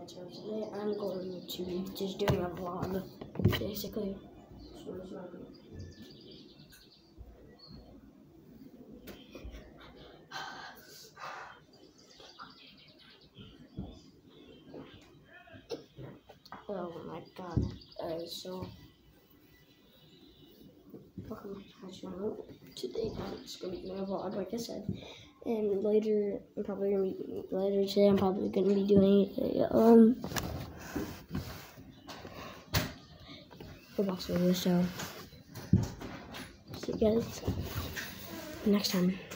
So today I'm going to be just doing a vlog, basically. Oh my god. So welcome back to my channel. Today I'm just gonna be doing a vlog, like I said. And later today I'm probably gonna be doing a Roblox video, so see you guys next time.